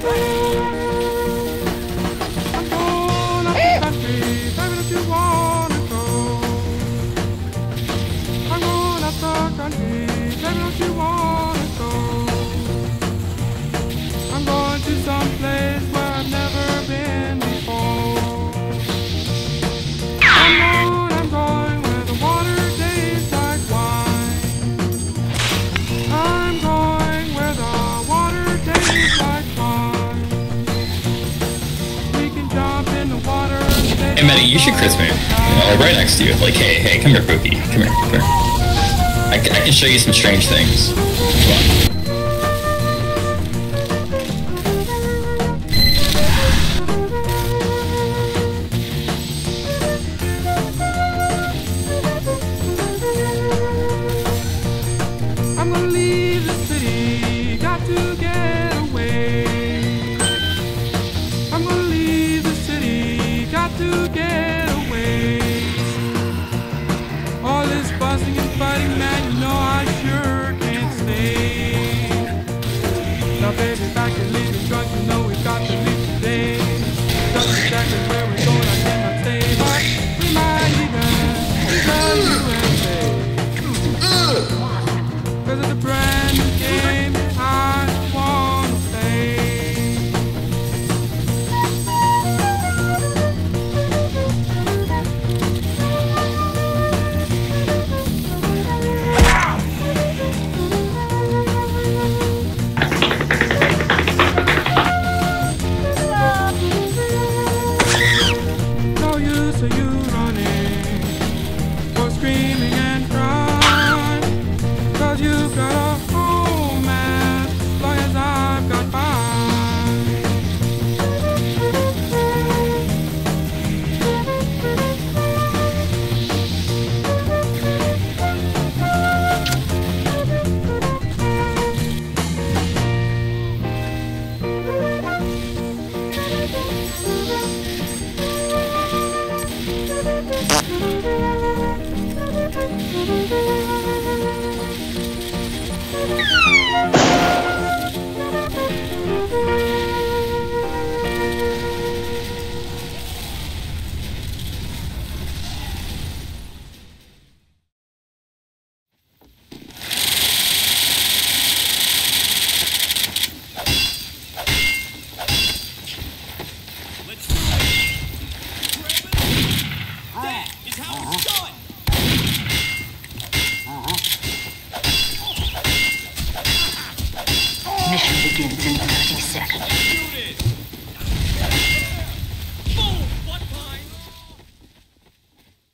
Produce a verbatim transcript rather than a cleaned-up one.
Hey, Maddie, you should Chris me. You know, like right next to you. Like, hey, hey, come here, Pookie. Come here, come here. I, I can show you some strange things. Come on. Mission begins in thirty seconds.